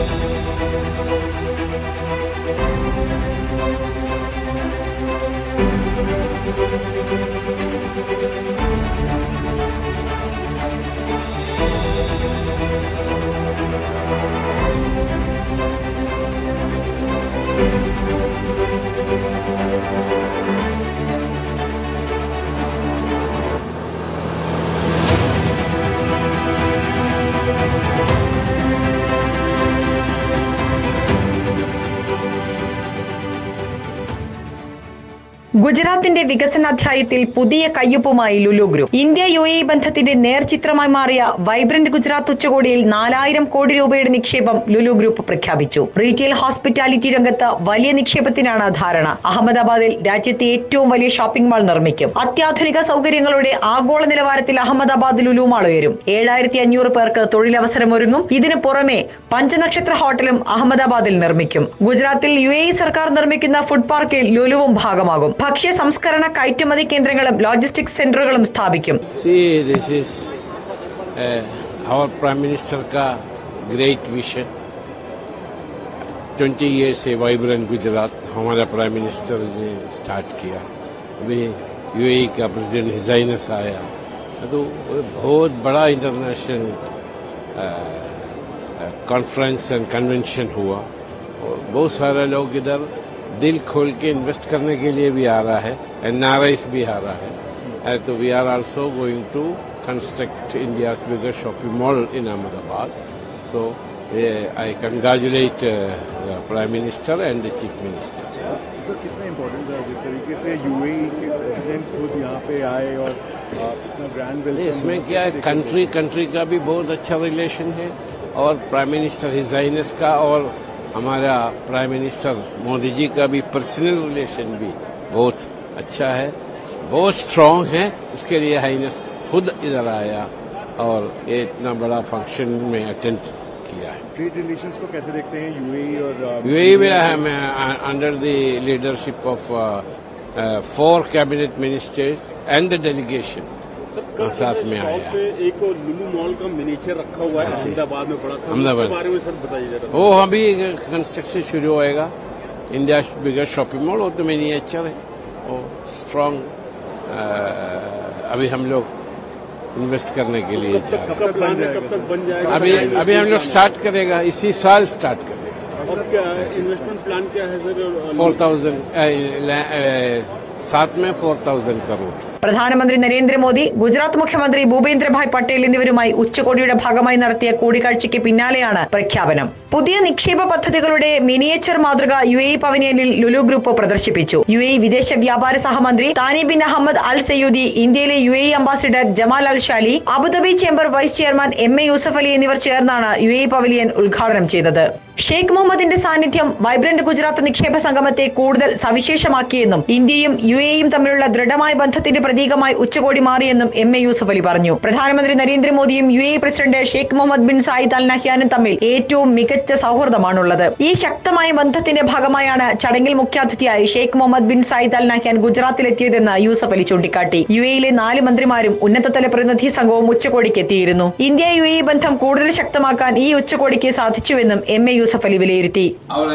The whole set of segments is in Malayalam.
ഗുജറാത്തിന്റെ വികസനാധ്യായത്തിൽ പുതിയ കയ്യൊപ്പുമായി ലുലു ഗ്രൂപ്പ്. ഇന്ത്യ UAE ബന്ധത്തിന്റെ നേർചിത്രമായി മാറിയ വൈബ്രന്റ് ഗുജറാത്ത് ഉച്ചകോടിയിൽ 4000 കോടി രൂപയുടെ നിക്ഷേപം ലുലു ഗ്രൂപ്പ് പ്രഖ്യാപിച്ചു. റീറ്റെയിൽ ഹോസ്പിറ്റാലിറ്റി രംഗത്ത് വലിയ നിക്ഷേപത്തിനാണ് ധാരണ. അഹമ്മദാബാദിൽ രാജ്യത്തെ ഏറ്റവും വലിയ ഷോപ്പിംഗ് മാൾ നിർമ്മിക്കും. അത്യാധുനിക സൗകര്യങ്ങളുടെ ആഗോള നിലവാരത്തിൽ അഹമ്മദാബാദ് ലുലു മാൾ ഉയരും. 7500 പേർക്ക് തൊഴിലവസരമൊരുങ്ങും. ഇതിനു പുറമെ പഞ്ചനക്ഷത്ര ഹോട്ടലും അഹമ്മദാബാദിൽ നിർമ്മിക്കും. ഗുജറാത്തിൽ UAE സർക്കാർ നിർമ്മിക്കുന്ന ഫുഡ് പാർക്കിൽ ലുലുവും ഭാഗമാകും. ഭക്ഷ്യ സംസ്കരണ കയറ്റുമതി കേന്ദ്രങ്ങളും ലോജിസ്റ്റിക്സ് സെന്ററുകളും സ്ഥാപിക്കും. This is our Prime Minister का great vision. 20 years से वाइब्रेंट गुजरात हमारा प्राइम मिनिस्टर ने स्टार्ट किया. अभी UAE का प्रेसिडेंट हिज हाइनेस आया तो बहुत बड़ा इंटरनेशनल कॉन्फ्रेंस एंड कन्वेंशन हुआ और बहुत सारे लोग इधर दिल खोल के इन्वेस्ट करने के लिए भी आ रहा है. NRIs भी आ रहा है. तो we are also going to construct India's biggest shopping mall in Ahmedabad. So I congratulate prime minister and the chief minister. Sir कितना इम्पोर्टेंट है जिस तरीके से UAE के प्रेसिडेंट खुद यहाँ पे आए और अपना ग्रैंड वेलकम. इसमें क्या है, कंट्री का भी बहुत अच्छा रिलेशन है और प्राइम मिनिस्टर हिज हाइनेस का और हमारा प्राइम मिनिस्टर मोदी जी का भी पर्सनल रिलेशन भी बहुत अच्छा है, बहुत स्ट्रांग है. इसके लिए हाइनेस खुद इधर आया और ये इतना बड़ा फंक्शन में अटेंड किया है. ट्रेड रिलेशंस को कैसे देखते हैं UAE और UAE में under the leadership of 4 cabinet ministers and the delegation साथ में आया. एक लुलु मॉल का मिनीचर रखा हुआ है अहमदाबाद में पड़ा था, अहमदाबाद बारे में सर बताइए जरा. वो अभी कंस्ट्रक्शन शुरू होएगा. इंडिया बिगेस्ट शॉपिंग मॉल वो तो मिनीएचर है, वो स्ट्रांग. अभी हम लोग इन्वेस्ट करने के लिए जा रहे हैं. कब तक बन जाएगा? अभी हम लोग स्टार्ट करेगा, इसी साल स्टार्ट करेगा. और क्या इन्वेस्टमेंट प्लान क्या है सर? 4000 साथ में 4000 करोड़. പ്രധാനമന്ത്രി നരേന്ദ്രമോദി, ഗുജറാത്ത് മുഖ്യമന്ത്രി ഭൂപേന്ദ്രഭായ് പട്ടേൽ എന്നിവരുമായി ഉച്ചകോടിയുടെ ഭാഗമായി നടത്തിയ കൂടിക്കാഴ്ചയ്ക്ക് പിന്നാലെയാണ് പ്രഖ്യാപനം. പുതിയ നിക്ഷേപ പദ്ധതികളുടെ മിനിയേച്ചർ മാതൃക UAE പവലിയനിൽ ലുലു ഗ്രൂപ്പ് പ്രദർശിപ്പിച്ചു. UAE വിദേശ വ്യാപാര സഹമന്ത്രി താനി ബിൻ അഹമ്മദ് അൽ സയ്യൂദി, ഇന്ത്യയിലെ UAE ambassador Jamal Al Shaali, Abu Dhabi chamber vice chairman MA Yusuff Ali എന്നിവർ ചേർന്നാണ് UAE പവലിയൻ ഉദ്ഘാടനം ചെയ്തത്. ഷെയ്ഖ് മുഹമ്മദിന്റെ സാന്നിധ്യം വൈബ്രന്റ് ഗുജറാത്ത് നിക്ഷേപ സംഗമത്തെ കൂടുതൽ സവിശേഷമാക്കിയെന്നും ഇന്ത്യയും UAEയും തമ്മിലുള്ള ദൃഢമായ ബന്ധത്തിന്റെ പ്രതീകമായി ഉച്ചകോടി മാറിയെന്നും MA യൂസഫ് അലി പറഞ്ഞു. പ്രധാനമന്ത്രി നരേന്ദ്രമോദിയും UAE president Sheikh Muhammad bin Zayed Al നഹ്യാനും തമ്മിൽ ഏറ്റവും മികച്ച സൗഹൃദമാണുള്ളത്. ഈ ശക്തമായ ബന്ധത്തിന്റെ ഭാഗമായാണ് ചടങ്ങിൽ മുഖ്യാതിഥിയായി Sheikh Muhammad bin Zayed Al Nahyan ഗുജറാത്തിലെത്തിയതെന്ന് യൂസഫ് അലി ചൂണ്ടിക്കാട്ടി. UAEയിലെ 4 മന്ത്രിമാരും ഉന്നതതല പ്രതിനിധി സംഘവും ഉച്ചകോടിക്ക് എത്തിയിരുന്നു. ഇന്ത്യ UAE ബന്ധം കൂടുതൽ ശക്തമാക്കാൻ ഈ ഉച്ചകോടിക്ക് സാധിച്ചുവെന്നും MA യൂസഫ് അലി വിലയിരുത്തി. Our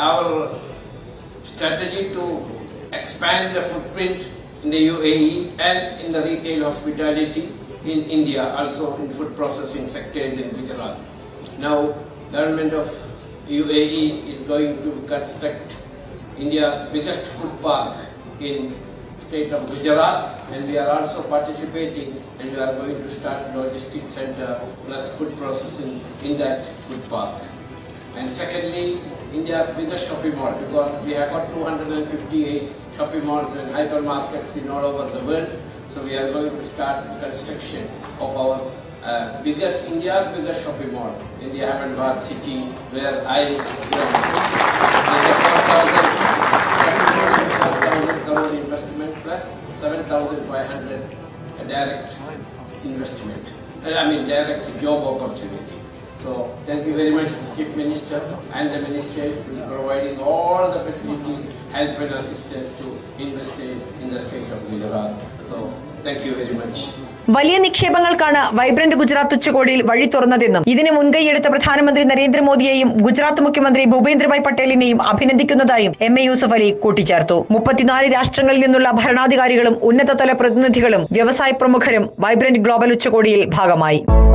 strategy to expand the footprint in the UAE and in the retail hospitality in India, also in food processing sectors in Gujarat. Now, government of UAE is going to construct India's biggest food park in state of Gujarat, and we are also participating, and we are going to start logistics center plus food processing in that food park. And secondly, India's biggest shopping mall, because we have got 258 shopping malls and hypermarkets in all over the world. So we are going to start the construction of our India's biggest shopping mall in the Ahmedabad city, where there's a 4,000 crore investment plus 7,500 direct investment. Direct job opportunity. So thank you very much, Chief Minister and the ministers, for providing all the facilities, help and assistance to investors in the state of Gujarat. So thank you very much. വലിയ നിക്ഷേപങ്ങൾക്കാണ് വൈബ്രന്റ് ഗുജറാത്ത് ഉച്ചകോടിയിൽ വഴി തുറന്നതെന്നും ഇതിന് മുൻകൈയെടുത്ത പ്രധാനമന്ത്രി നരേന്ദ്രമോദിയെയും ഗുജറാത്ത് മുഖ്യമന്ത്രി ഭൂപേന്ദ്രഭായ് പട്ടേലിനെയും അഭിനന്ദിക്കുന്നതായും MA യൂസഫ് അലി കൂട്ടിച്ചേർത്തു. 34 രാഷ്ട്രങ്ങളിൽ നിന്നുള്ള ഭരണാധികാരികളും ഉന്നതതല പ്രതിനിധികളും വ്യവസായ പ്രമുഖരും വൈബ്രന്റ് ഗ്ലോബൽ ഉച്ചകോടിയിൽ ഭാഗമായി.